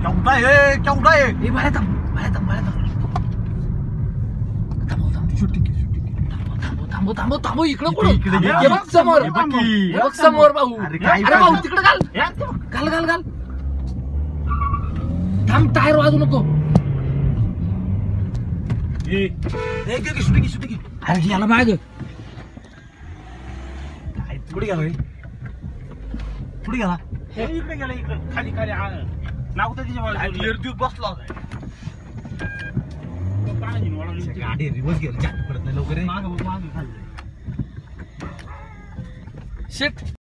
केवढा आहे बाहेर थांब थांबव इकडं कुठं हे बघ समोर समोर भाऊ अरे भाऊ तिकडे घाल थांब टायर वाजू नको शूटिंग अरे याला माग कुठे गेला इकडे गेला इकडे खाली लागतो त्याच्या बसला गाडी रिवर्स गेली लवकर माग शेट